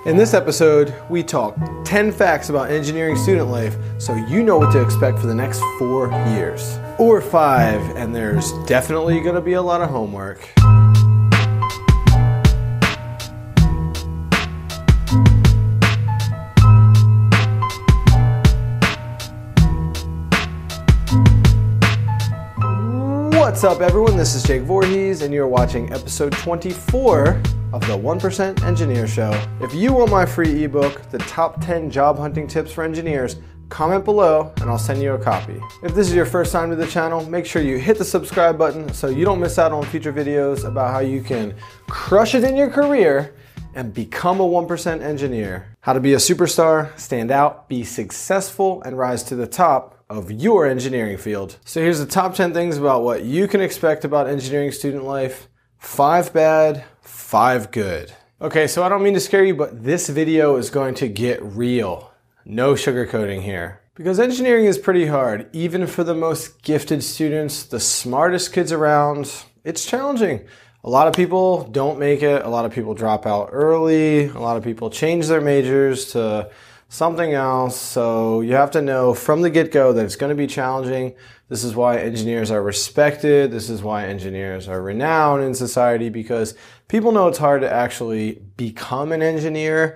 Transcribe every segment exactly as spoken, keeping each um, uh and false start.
In this episode, we talk ten facts about engineering student life so you know what to expect for the next four years. Or five, and there's definitely going to be a lot of homework. What's up, everyone? This is Jake Voorhees, and you're watching episode twenty-four of the one percent Engineer Show. If you want my free ebook, The Top ten Job Hunting Tips for Engineers, comment below and I'll send you a copy. If this is your first time to the channel, make sure you hit the subscribe button so you don't miss out on future videos about how you can crush it in your career and become a one percent engineer. How to be a superstar, stand out, be successful, and rise to the top of your engineering field. So here's the top ten things about what you can expect about engineering student life. Five bad, five good. Okay, so I don't mean to scare you, but this video is going to get real. No sugarcoating here. Because engineering is pretty hard. Even for the most gifted students, the smartest kids around, it's challenging. A lot of people don't make it. A lot of people drop out early. A lot of people change their majors to something else. So you have to know from the get-go that it's going to be challenging. This is why engineers are respected. This is why engineers are renowned in society, because people know it's hard to actually become an engineer.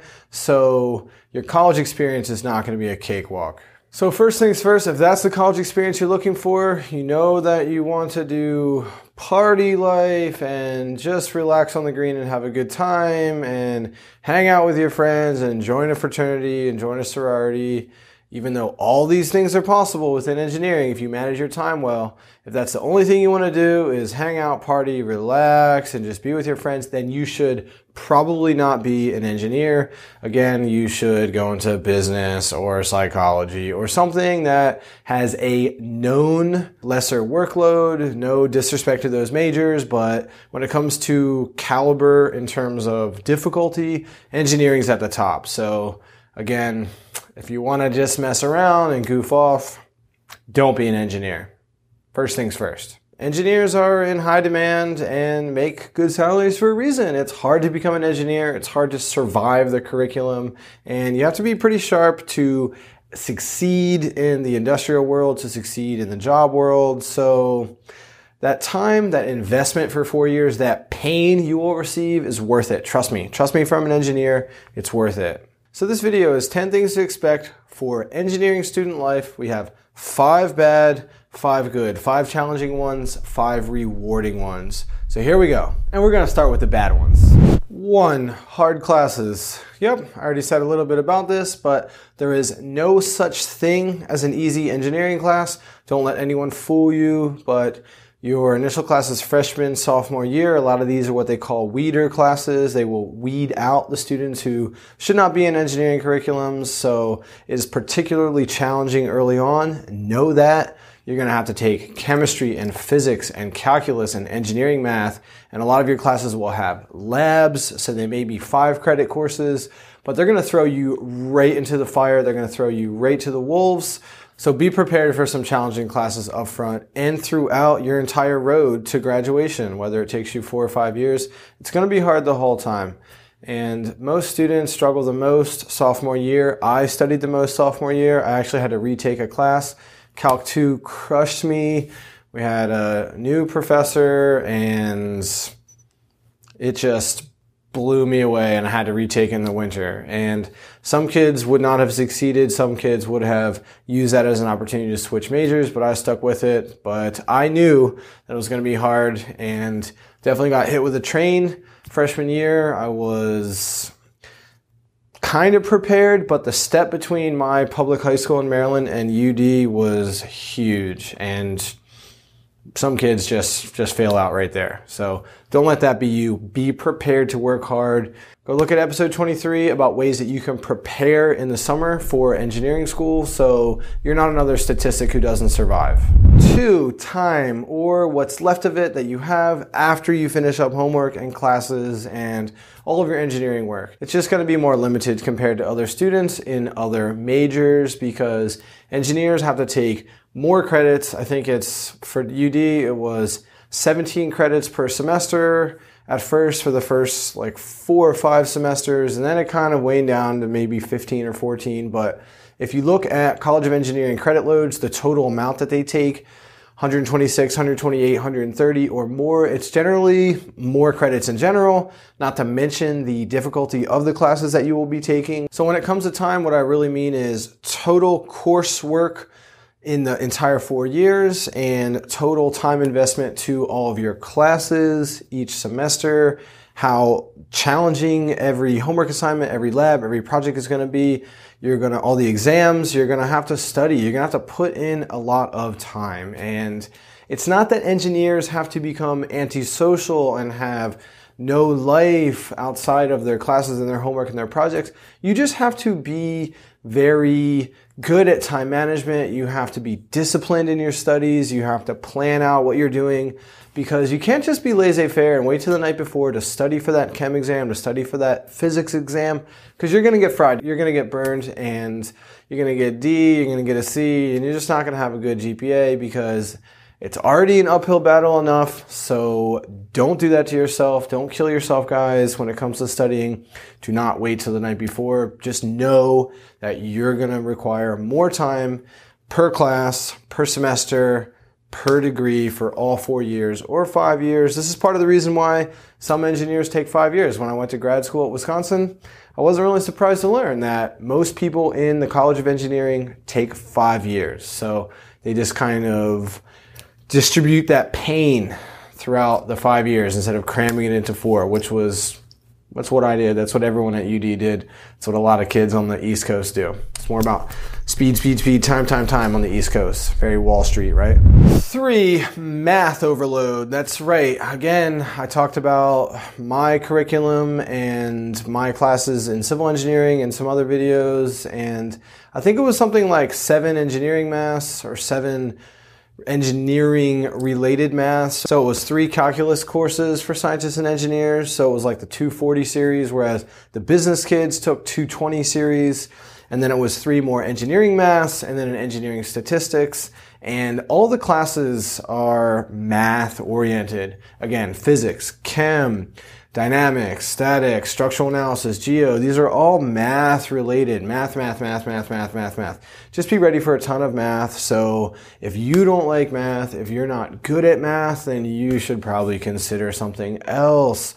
So your college experience is not going to be a cakewalk. So first things first, if that's the college experience you're looking for, you know that you want to do party life and just relax on the green and have a good time and hang out with your friends and join a fraternity and join a sorority. Even though all these things are possible within engineering, if you manage your time well, if that's the only thing you want to do is hang out, party, relax, and just be with your friends, then you should probably not be an engineer. Again, you should go into business or psychology or something that has a known lesser workload. No disrespect to those majors, but when it comes to caliber in terms of difficulty, engineering's at the top. So again, if you want to just mess around and goof off, don't be an engineer. First things first. Engineers are in high demand and make good salaries for a reason. It's hard to become an engineer. It's hard to survive the curriculum. And you have to be pretty sharp to succeed in the industrial world, to succeed in the job world. So that time, that investment for four years, that pain you will receive is worth it. Trust me. Trust me from an engineer, it's worth it. So this video is ten things to expect for engineering student life. We have five bad, five good, five challenging ones, five rewarding ones. So here we go. And we're going to start with the bad ones. One, hard classes. Yep, I already said a little bit about this, but there is no such thing as an easy engineering class. Don't let anyone fool you, but your initial class is freshman, sophomore year. A lot of these are what they call weeder classes. They will weed out the students who should not be in engineering curriculums. So it is particularly challenging early on. Know that. You're going to have to take chemistry and physics and calculus and engineering math. And a lot of your classes will have labs. So they may be five credit courses, but they're going to throw you right into the fire. They're going to throw you right to the wolves. So be prepared for some challenging classes up front and throughout your entire road to graduation, whether it takes you four or five years. It's going to be hard the whole time. And most students struggle the most sophomore year. I studied the most sophomore year. I actually had to retake a class. Calc two crushed me. We had a new professor and it just blew me away, and I had to retake in the winter. And some kids would not have succeeded. Some kids would have used that as an opportunity to switch majors, but I stuck with it. But I knew that it was going to be hard and definitely got hit with a train. Freshman year, I was kind of prepared, but the step between my public high school in Maryland and U D was huge. And some kids just, just fail out right there. So don't let that be you. Be prepared to work hard. Go look at episode twenty-three about ways that you can prepare in the summer for engineering school so you're not another statistic who doesn't survive. Two, time, or what's left of it that you have after you finish up homework and classes and all of your engineering work. It's just going to be more limited compared to other students in other majors because engineers have to take more credits. I think it's, for U D, it was seventeen credits per semester, at first for the first like four or five semesters, and then it kind of waned down to maybe fifteen or fourteen. But if you look at College of Engineering credit loads, the total amount that they take, one hundred twenty-six, one hundred twenty-eight, one hundred thirty or more, it's generally more credits in general, not to mention the difficulty of the classes that you will be taking. So when it comes to time, what I really mean is total coursework in the entire four years and total time investment to all of your classes each semester, how challenging every homework assignment, every lab, every project is going to be. You're going to, all the exams, you're going to have to study. You're going to have to put in a lot of time. And it's not that engineers have to become antisocial and have no life outside of their classes and their homework and their projects. You just have to be very good at time management. You have to be disciplined in your studies. You have to plan out what you're doing, because you can't just be laissez-faire and wait till the night before to study for that chem exam, to study for that physics exam, because you're going to get fried. You're going to get burned, and you're going to get D, you're going to get a C, and you're just not going to have a good G P A because it's already an uphill battle enough. So don't do that to yourself. Don't kill yourself, guys, when it comes to studying. Do not wait till the night before. Just know that you're going to require more time per class, per semester, per degree for all four years or five years. This is part of the reason why some engineers take five years. When I went to grad school at Wisconsin, I wasn't really surprised to learn that most people in the College of Engineering take five years. So they just kind of distribute that pain throughout the five years instead of cramming it into four, which was, that's what I did. That's what everyone at U D did. That's what a lot of kids on the East Coast do. It's more about speed, speed, speed, time, time, time on the East Coast. Very Wall Street, right? Three, math overload. That's right. Again, I talked about my curriculum and my classes in civil engineering and some other videos. And I think it was something like seven engineering maths or seven engineering related maths. So it was three calculus courses for scientists and engineers. So it was like the two forty series, whereas the business kids took two twenty series. And then it was three more engineering maths and then an engineering statistics. And all the classes are math oriented. Again, physics, chem, dynamics, statics, structural analysis, geo. These are all math related. Math, math, math, math, math, math, math. Just be ready for a ton of math. So if you don't like math, if you're not good at math, then you should probably consider something else.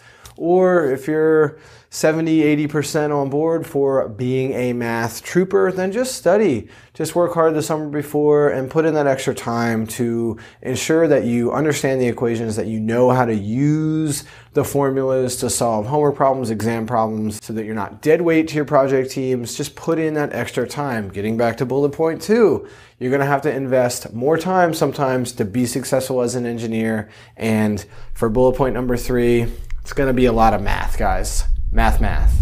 Or if you're seventy, eighty percent on board for being a math trooper, then just study. Just work hard the summer before and put in that extra time to ensure that you understand the equations, that you know how to use the formulas to solve homework problems, exam problems, so that you're not dead weight to your project teams. Just put in that extra time. Getting back to bullet point two, you're going to have to invest more time sometimes to be successful as an engineer. And for bullet point number three, it's going to be a lot of math, guys. Math, math.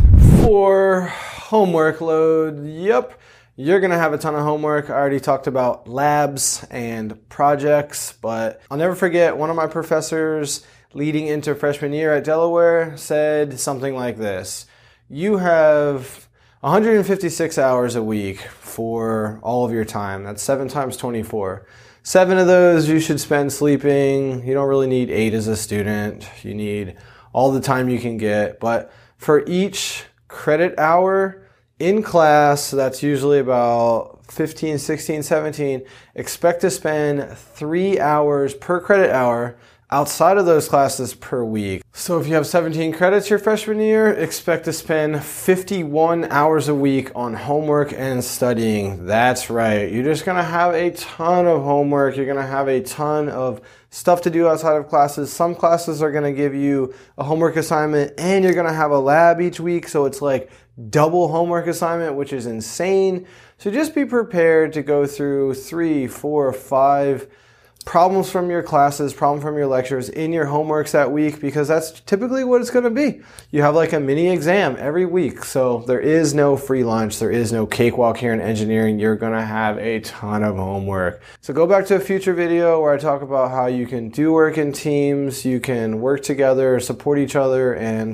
For homework load, yep, you're going to have a ton of homework. I already talked about labs and projects, but I'll never forget one of my professors leading into freshman year at Delaware said something like this: you have one hundred fifty-six hours a week for all of your time. That's seven times twenty-four. Seven of those you should spend sleeping. You don't really need eight as a student. You need all the time you can get, but for each credit hour in class, so that's usually about fifteen, sixteen, seventeen, expect to spend three hours per credit hour outside of those classes per week. So if you have seventeen credits your freshman year, expect to spend fifty-one hours a week on homework and studying. That's right. You're just going to have a ton of homework. You're going to have a ton of stuff to do outside of classes. Some classes are going to give you a homework assignment and you're going to have a lab each week. So it's like double homework assignment, which is insane. So just be prepared to go through three, four, five problems from your classes, problem from your lectures in your homeworks that week, because that's typically what it's going to be. You have like a mini exam every week. So there is no free lunch. There is no cakewalk here in engineering. You're going to have a ton of homework. So go back to a future video where I talk about how you can do work in teams, you can work together, support each other, and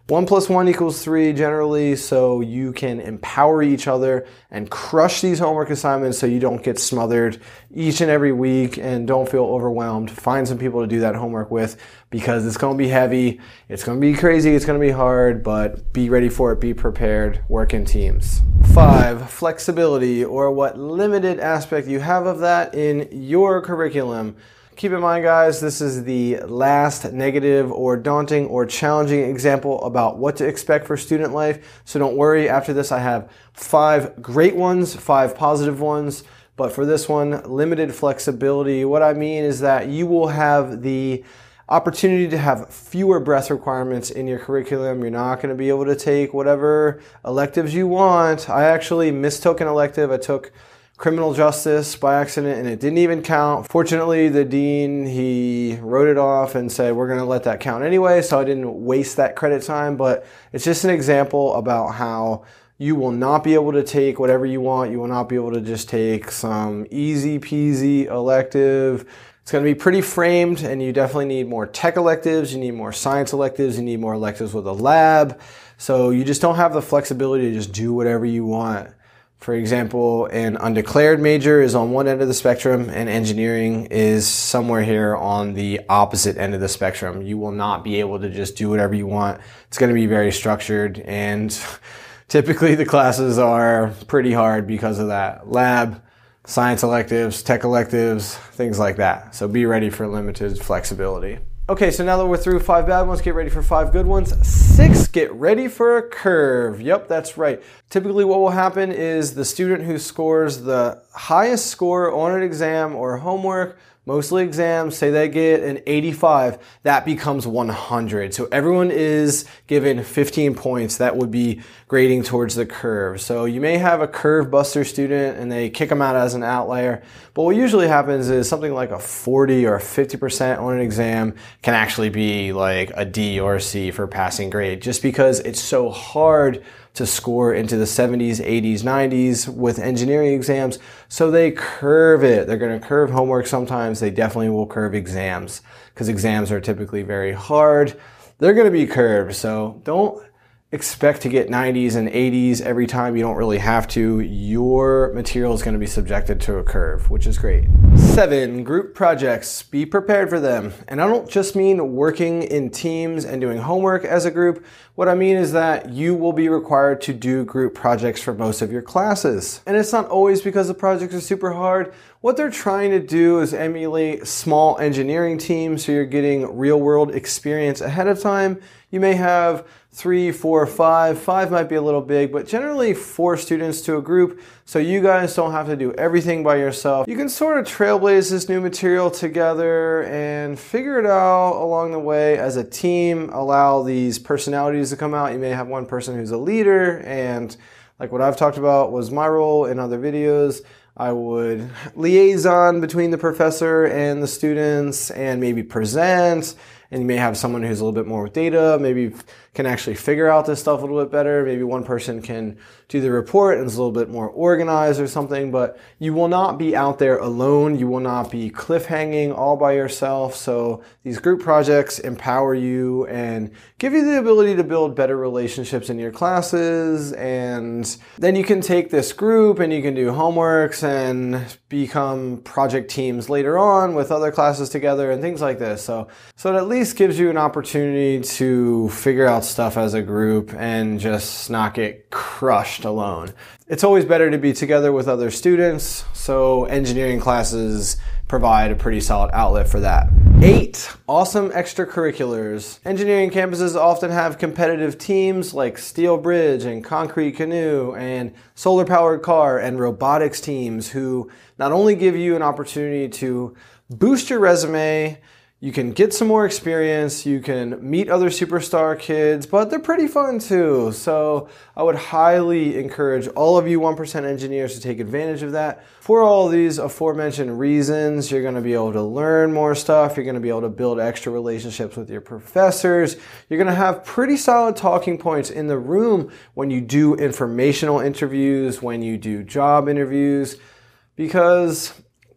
One plus one equals three generally, so you can empower each other and crush these homework assignments so you don't get smothered each and every week and don't feel overwhelmed. Find some people to do that homework with because it's going to be heavy, it's going to be crazy, it's going to be hard, but be ready for it, be prepared, work in teams. Five, flexibility, or what limited aspect you have of that in your curriculum. Keep in mind, guys, this is the last negative or daunting or challenging example about what to expect for student life. So don't worry, after this I have five great ones, five positive ones. But for this one, limited flexibility, what I mean is that you will have the opportunity to have fewer breadth requirements in your curriculum. You're not going to be able to take whatever electives you want. I actually mistook an elective. I took criminal justice by accident and it didn't even count. Fortunately, the dean, he wrote it off and said, we're going to let that count anyway, so I didn't waste that credit time. But it's just an example about how you will not be able to take whatever you want. You will not be able to just take some easy peasy elective. It's going to be pretty framed, and you definitely need more tech electives, you need more science electives, you need more electives with a lab. So you just don't have the flexibility to just do whatever you want. For example, an undeclared major is on one end of the spectrum and engineering is somewhere here on the opposite end of the spectrum. You will not be able to just do whatever you want. It's going to be very structured, and typically the classes are pretty hard because of that. Lab, science electives, tech electives, things like that. So be ready for limited flexibility. Okay, so now that we're through five bad ones, get ready for five good ones. Six, get ready for a curve. Yep, that's right. Typically what will happen is the student who scores the highest score on an exam or homework, mostly exams, say they get an eighty-five, that becomes one hundred. So everyone is given fifteen points. That would be grading towards the curve. So you may have a curve buster student and they kick them out as an outlier. But what usually happens is something like a forty or a fifty percent on an exam can actually be like a D or a C for passing grade, just because it's so hard to score into the seventies, eighties, nineties with engineering exams. So they curve it. They're going to curve homework sometimes. They definitely will curve exams because exams are typically very hard. They're going to be curved. So don't expect to get nineties and eighties every time. You don't really have to. Your material is going to be subjected to a curve, which is great. Seven, group projects. Be prepared for them. And I don't just mean working in teams and doing homework as a group. What I mean is that you will be required to do group projects for most of your classes. And it's not always because the projects are super hard. What they're trying to do is emulate small engineering teams, so you're getting real world experience ahead of time. You may have three, four, five. Five might be a little big, but generally four students to a group, so you guys don't have to do everything by yourself. You can sort of trailblaze this new material together and figure it out along the way as a team. Allow these personalities to come out. You may have one person who's a leader, and like what I've talked about was my role in other videos. I would liaison between the professor and the students and maybe present. And you may have someone who's a little bit more with data, maybe can actually figure out this stuff a little bit better. Maybe one person can do the report and is a little bit more organized or something, but you will not be out there alone. You will not be cliffhanging all by yourself. So these group projects empower you and give you the ability to build better relationships in your classes. And then you can take this group and you can do homeworks and become project teams later on with other classes together and things like this. So, so it at least gives you an opportunity to figure out stuff as a group and just not get crushed alone. It's always better to be together with other students, so engineering classes provide a pretty solid outlet for that. Eight, awesome extracurriculars. Engineering campuses often have competitive teams like steel bridge and concrete canoe and solar powered car and robotics teams who not only give you an opportunity to boost your resume, you can get some more experience, you can meet other superstar kids, but they're pretty fun too. So I would highly encourage all of you one percent engineers to take advantage of that. For all of these aforementioned reasons, you're gonna be able to learn more stuff, you're gonna be able to build extra relationships with your professors, you're gonna have pretty solid talking points in the room when you do informational interviews, when you do job interviews, because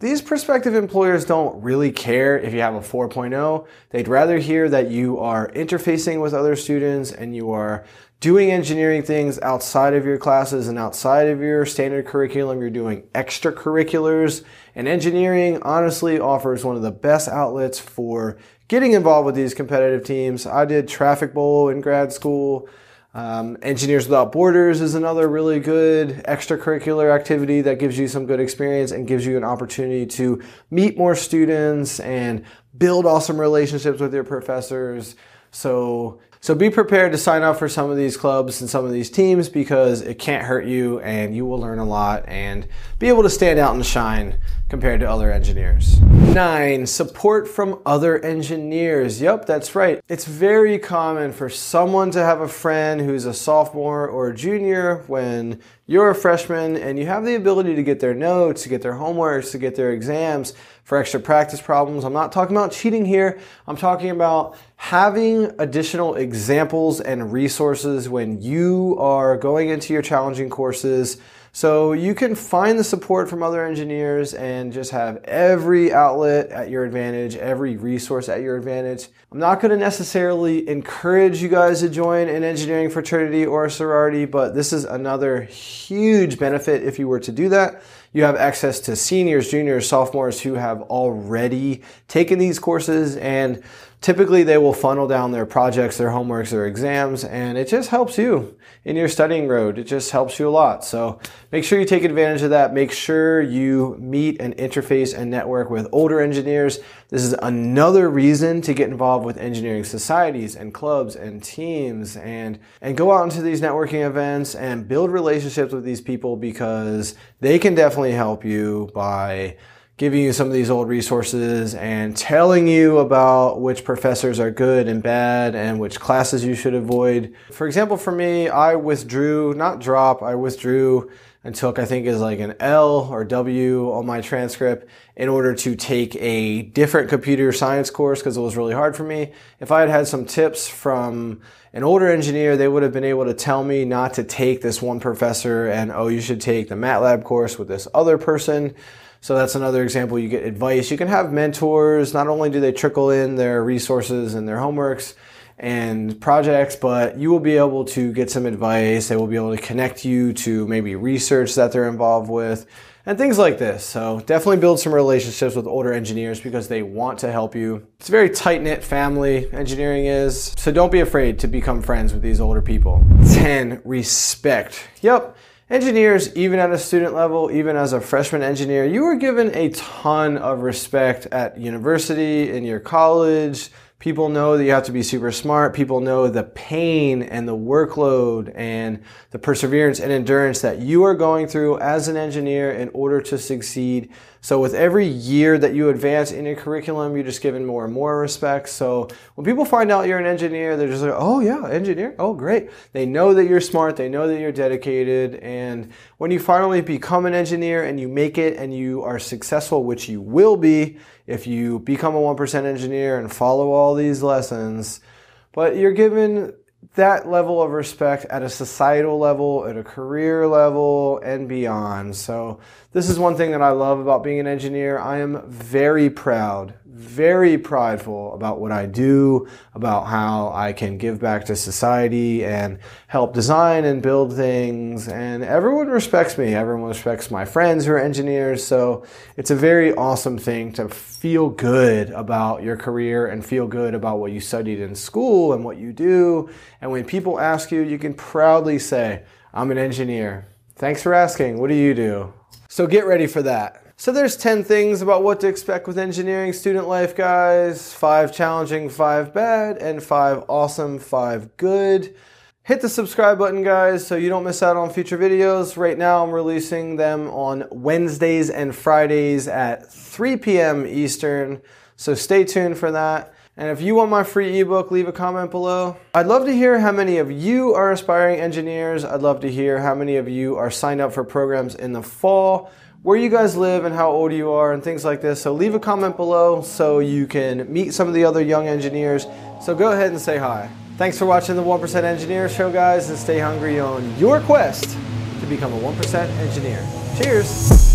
these prospective employers don't really care if you have a four point oh. They'd rather hear that you are interfacing with other students and you are doing engineering things outside of your classes and outside of your standard curriculum. You're doing extracurriculars. And engineering honestly offers one of the best outlets for getting involved with these competitive teams. I did Traffic Bowl in grad school. Um, Engineers Without Borders is another really good extracurricular activity that gives you some good experience and gives you an opportunity to meet more students and build awesome relationships with your professors. So, so be prepared to sign up for some of these clubs and some of these teams because it can't hurt you and you will learn a lot and be able to stand out and shine compared to other engineers. Nine, support from other engineers. Yep, that's right. It's very common for someone to have a friend who's a sophomore or a junior when you're a freshman and you have the ability to get their notes, to get their homeworks, to get their exams for extra practice problems. I'm not talking about cheating here. I'm talking about having additional examples and resources when you are going into your challenging courses. So you can find the support from other engineers and just have every outlet at your advantage, every resource at your advantage. I'm not going to necessarily encourage you guys to join an engineering fraternity or a sorority, but this is another huge benefit if you were to do that. You have access to seniors, juniors, sophomores who have already taken these courses, and typically they will funnel down their projects, their homeworks, their exams, and it just helps you in your studying road. It just helps you a lot. So make sure you take advantage of that. Make sure you meet and interface and network with older engineers. This is another reason to get involved with engineering societies and clubs and teams and, and go out into these networking events and build relationships with these people because they can definitely help you by giving you some of these old resources and telling you about which professors are good and bad and which classes you should avoid. For example, for me, I withdrew, not drop, I withdrew and took, I think is like an L or W on my transcript in order to take a different computer science course because it was really hard for me. If I had had some tips from an older engineer, they would have been able to tell me not to take this one professor and, oh, you should take the MATLAB course with this other person. So that's another example. You get advice. You can have mentors. Not only do they trickle in their resources and their homeworks and projects, but you will be able to get some advice. They will be able to connect you to maybe research that they're involved with and things like this. So definitely build some relationships with older engineers because they want to help you. It's a very tight-knit family, engineering is. So don't be afraid to become friends with these older people. ten, respect. Yep. Engineers, even at a student level, even as a freshman engineer, you are given a ton of respect at university, in your college. People know that you have to be super smart. People know the pain and the workload and the perseverance and endurance that you are going through as an engineer in order to succeed. So with every year that you advance in your curriculum, you're just given more and more respect. So when people find out you're an engineer, they're just like, oh yeah, engineer? Oh great. They know that you're smart. They know that you're dedicated. And when you finally become an engineer and you make it and you are successful, which you will be if you become a one percent engineer and follow all these lessons, but you're given that level of respect at a societal level, at a career level, and beyond. So this is one thing that I love about being an engineer. I am very proud, very prideful about what I do, about how I can give back to society and help design and build things. And everyone respects me. Everyone respects my friends who are engineers. So it's a very awesome thing to feel good about your career and feel good about what you studied in school and what you do. And when people ask you, you can proudly say, I'm an engineer. Thanks for asking. What do you do? So get ready for that. So there's ten things about what to expect with engineering student life, guys. Five challenging, five bad, and five awesome, five good. Hit the subscribe button, guys, so you don't miss out on future videos. Right now, I'm releasing them on Wednesdays and Fridays at three p m Eastern, so stay tuned for that. And if you want my free ebook, leave a comment below. I'd love to hear how many of you are aspiring engineers. I'd love to hear how many of you are signed up for programs in the fall, where you guys live and how old you are and things like this. So leave a comment below so you can meet some of the other young engineers. So go ahead and say hi. Thanks for watching the one percent Engineer Show, guys, and stay hungry on your quest to become a one percent engineer. Cheers.